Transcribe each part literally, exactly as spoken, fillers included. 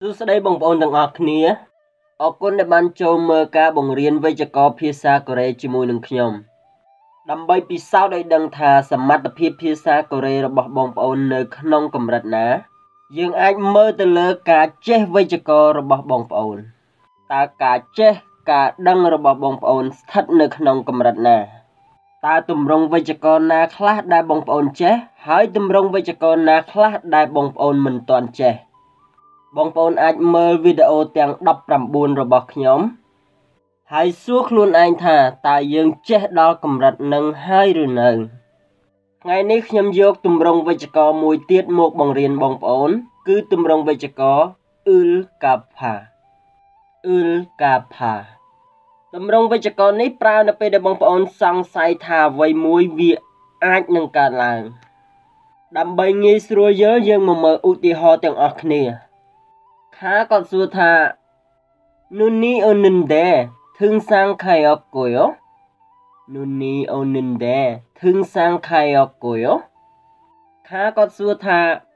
សួស្តីបងប្អូនទាំងអស់គ្នាអរគុណដែលបានចូលមើលការបង្រៀនវេយ្យាករណ៍ភាសាកូរ៉េជាមួយនឹងខ្ញុំដើម្បីពិសោធន៍ឲ្យដឹងថាសមត្ថភាពភាសាកូរ៉េរបស់បងប្អូននៅក្នុងកម្រិតណាយើងអាចមើលទៅលើការចេះវេយ្យាករណ៍របស់បងប្អូនតើការចេះការដឹងរបស់បងប្អូនស្ថិតនៅក្នុងកម្រិតណាតើទម្រង់វេយ្យាករណ៍ណាខ្លះដែលបងប្អូនចេះហើយទម្រង់វេយ្យាករណ៍ណាខ្លះដែលបងប្អូនមិនទាន់ចេះបងប្អូនអាចមើលវីដេអូទាំងដប់ប្រាំបួនរបស់ខ្ញុំហើយសួរខ្លួនឯងថាតើយើងចេះដល់កម្រិតនឹងហើយឬនៅថ្ងៃនេះខ្ញុំយកទម្រង់វេយ្យាករណ៍មួយទៀតមកបង្រៀនបងប្អូនគឺទម្រង់វេយ្យាករណ៍ Ulkapha Ulkapha ទម្រង់វេយ្យាករណ៍នេះប្រើនៅពេលដែលបងប្អូនសង្ស័យថាអ្វីមួយវាអាចនឹងកើតឡើងដើម្បីងាយស្រួលយល់យើងមកមើលឧទាហរណ៍ទាំងអស់គ្នាខាគាត់សួរថា Nuni oninde thung sang khayokoyo Nuni oninde thung sang khayokoyo ខាគាត់សួរថា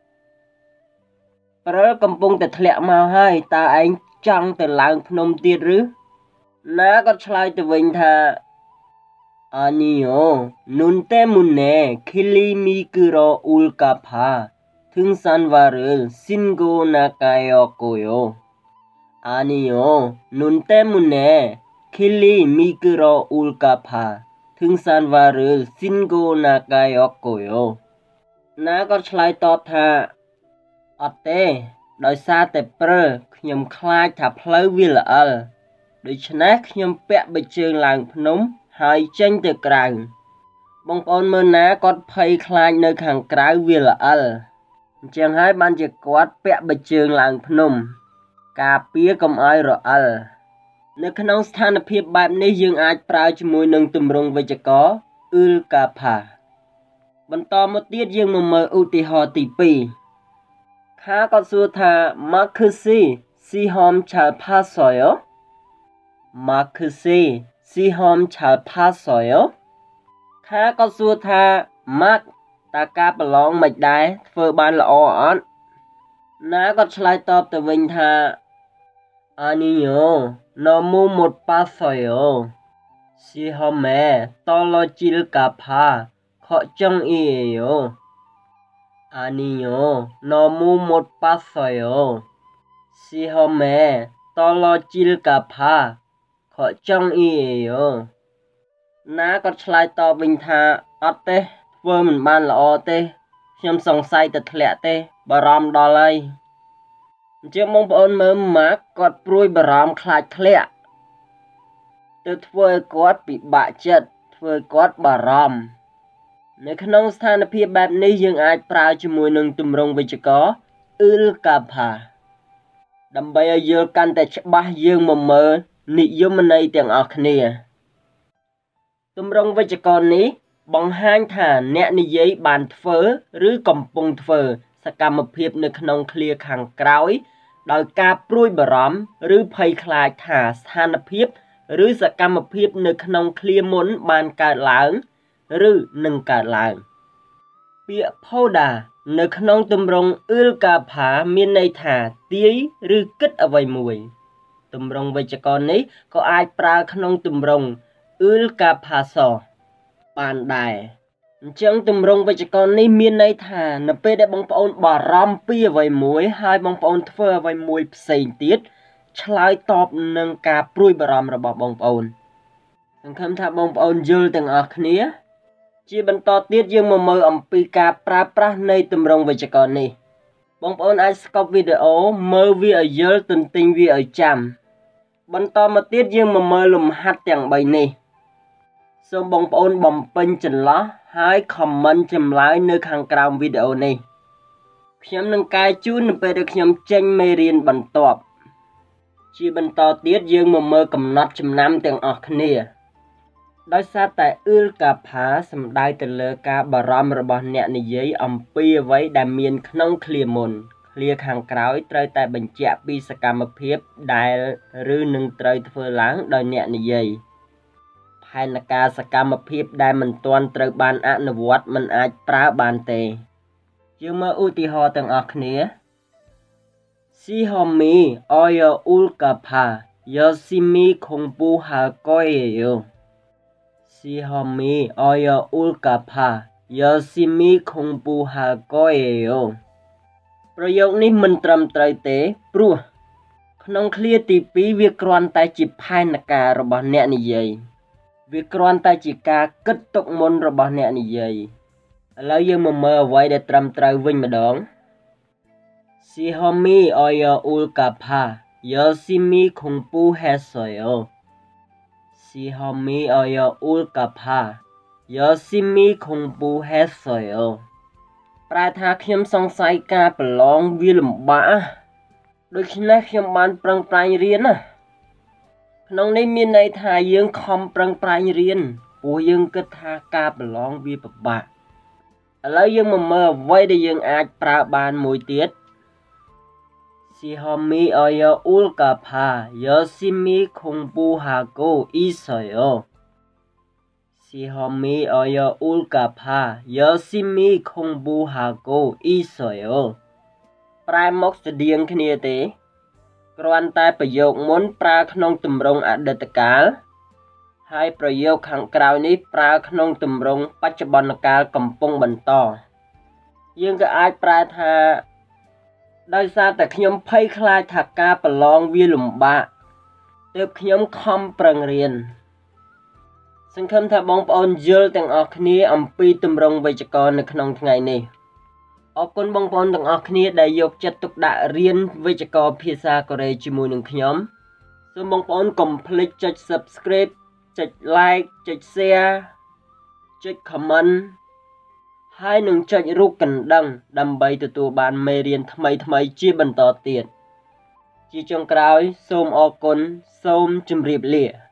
ព្រិលកំពុងតែធ្លាក់មកហើយតើឯងចង់ទៅឡើងភ្នំទៀតឬណាគាត់ឆ្លើយទៅវិញថា Anio nunte munne khili mikuro ulkapha thung sanwarul singo nakayokoyo Anio nunte munne khili mikuro ulkapha thung sanwarul singo nakayokoyo ណាគាត់ឆ្លើយតបថាអត់ទេដោយសារតែព្រិលខ្ញុំខ្លាចថាផ្លូវវាល្អិលដូច្នេះខ្ញុំពាក់បិជើងឡើងភ្នំហើយចេញទៅក្រៅបងប្អូនមើលណាគាត់ភ័យខ្លាចនៅខាងក្រៅវាល្អិលអញ្ចឹងហើយបានជាគាត់ពាក់បិជើងឡើងភ្នំការពារកុំឲ្យរអិលនៅក្នុងស្ថានភាពបែបនេះយើងអាចប្រើជាមួយនឹងទម្រង់វេយ្យាករណ៍ Ulkapha បន្តមកទៀតយើងមកមើលឧទាហរណ៍ទីពីរខាគាត់សួរថា Makusi sihom chalpasoyo Makusi sihom chalpasoyo ខាគាត់សួរថា Mak តើការប្រឡងមិនដែរធ្វើបានល្អអត់ណាគាត់ឆ្លើយតបទៅវិញថា Anio nomu motpasoyo sihome tolojil kapha khojong iyo Anio nomu motpasoyo sihome tolojil kapha khojong iyo ណាគាត់ឆ្លើយតបវិញថាអត់ទេធ្វើមិនបានល្អទេខ្ញុំសង្ស័យតែធ្លាក់ទេបារម្ភដល់ហើយអញ្ចឹងបងប្អូនមើលម៉ាក់គាត់ព្រួយបារម្ភខ្លាចធ្លាក់ទៅធ្វើឲ្យគាត់ពិបាកចិត្តធ្វើឲ្យគាត់បារម្ភនៅក្នុងស្ថានភាពបែបនេះយើងអាចប្រើជាមួយនឹងទម្រង់វេយ្យាករណ៍ Ulkapha ដើម្បីឲ្យយល់កាន់តែច្បាស់យើងមកមើលនិយមន័យទាំងអស់គ្នាទម្រង់វេយ្យាករណ៍នេះបង្ហាញថាអ្នកនិយាយបានធ្វើឬកំពុងធ្វើសកម្មភាពនៅក្នុងឃ្លាខាងក្រោយដោយការព្រួយបារម្ភឬភ័យខ្លាចថាស្ថានភាពឬសកម្មភាពនៅក្នុងឃ្លាមុនបានកើតឡើងឬនឹងកើតឡើងពាក្យ Poda នៅក្នុងទម្រង់ Ulkapha មានន័យថាទាយឬគិតអ្វីមួយទម្រង់វេយ្យាករណ៍នេះក៏អាចប្រើក្នុងទម្រង់ Ulkapaso បានដែរអញ្ចឹងទម្រង់វេយ្យាករណ៍នេះមានន័យថានៅពេលដែលបងប្អូនបារម្ភពីអ្វីមួយហើយបងប្អូនធ្វើអ្វីមួយផ្សេងទៀតឆ្លើយតបនឹងការព្រួយបារម្ភរបស់បងប្អូនសង្ឃឹមថាបងប្អូនយល់ទាំងអស់គ្នាជាបន្តទៀតយើងមកមើលអំពីការប្រើប្រាស់នៃទម្រង់វេយ្យាករណ៍នេះបងប្អូនអាចស្កប់វីដេអូមើលវាឲ្យយល់ទន្ទិញវាឲ្យចាំបន្តមកទៀតយើងមកមើលលំហាត់ទាំងបីនេះសូមបងប្អូនបំពេញចន្លោះហើយ comment ចម្លើយនៅខាងក្រោមវីដេអូនេះខ្ញុំនឹងកែជូននៅពេលដែលខ្ញុំចេញមេរៀនបន្ទាប់ជាបន្តទៀតយើងមកមើលកំណត់ចំណាំទាំងអស់គ្នាដោយសារតែ Ulkapha សំដៅទៅលើការបារម្ភរបស់អ្នកនិយាយអំពីអ្វីដែលមានក្នុងឃ្លាមុនឃ្លាខាងក្រោយត្រូវតែបញ្ជាក់ពីសកម្មភាពដែលឬនឹងត្រូវធ្វើឡើងដោយអ្នកនិយាយផែនការសកម្មភាពដែលមិនទាន់ត្រូវបានអនុវត្តមិនអាចប្រើបានទេយើងមើលឧទាហរណ៍ទាំងអស់គ្នា Sihomi oyo ulkapha Yosimi khungpu hakoyeyo Sihomi oyo ulkapha Yosimi khungpu hakoyeyo ប្រយោគនេះមិនត្រឹមត្រូវទេព្រោះក្នុងឃ្លាទីពីរវាគ្រាន់តែជាផែនការរបស់អ្នកនិយាយវាគ្រាន់តែជាការគិតទុកមុនរបស់អ្នកនិយាយឥឡូវយើងមកមើលអ្វីដែលត្រឹមត្រូវវិញម្ដង Sihomi oyo ulkapha Yosimi khungpu hasoyo Sihomi oyo ulkapha Yosimi khungpu hasoyo ប្រែថាខ្ញុំសង្ស័យការប្រឡងវាលំបាកដូច្នេះខ្ញុំបានប្រឹងប្រែងរៀនណាក្នុងនេះមានន័យថាយើងខំប្រឹងប្រែងរៀនព្រោះយើងគិតថាការប្រឡងវាពិបាកឥឡូវយើងមកមើលអ្វីដែលយើងអាចប្រើបានមួយទៀត Sihomi oyo ulkapha Yosimi khungpu hako isoyo Sihomi oyo ulkapha Yosimi khungpu hako isoyo ប្រែមកស្តៀងគ្នាទេគ្រាន់តែប្រយោគមុនប្រើក្នុងទម្រង់អតីតកាលហើយប្រយោគខាងក្រោយនេះប្រើក្នុងទម្រង់បច្ចុប្បន្នកាលកំពុងបន្តយើងក៏អាចប្រែថាដោយសារតែខ្ញុំភ័យខ្លាចថាការប្រឡងវាលំបាកទើបខ្ញុំខំប្រឹងរៀនសង្ឃឹមថាបងប្អូនយល់ទាំងអស់គ្នាអំពីទម្រង់វេយ្យាករណ៍នៅក្នុងថ្ងៃនេះអរគុណបងប្អូនទាំងអស់គ្នាដែលយកចិត្តទុកដាក់រៀនវេយ្យាករណ៍ភាសាកូរ៉េជាមួយនឹងខ្ញុំសូមបងប្អូនកុំភ្លេចចុច Subscribe ចុច Like ចុច Share ចុច Comment ហើយនឹងចុចរូបកណ្ដឹងដើម្បីទទួលបានមេរៀនថ្មីៗជាបន្តទៀតជាចុងក្រោយសូមអរគុណសូមជម្រាបលា